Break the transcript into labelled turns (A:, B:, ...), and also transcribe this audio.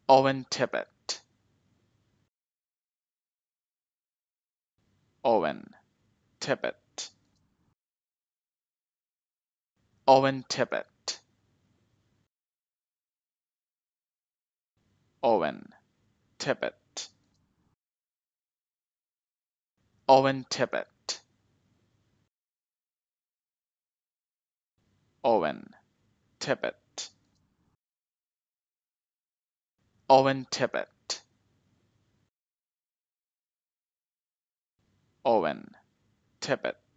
A: Owen Tippett. Owen Tippett. Owen Tippett. Owen Tippett. Owen Tippett. Owen Tippett. Owen Tippett. Owen Tippett.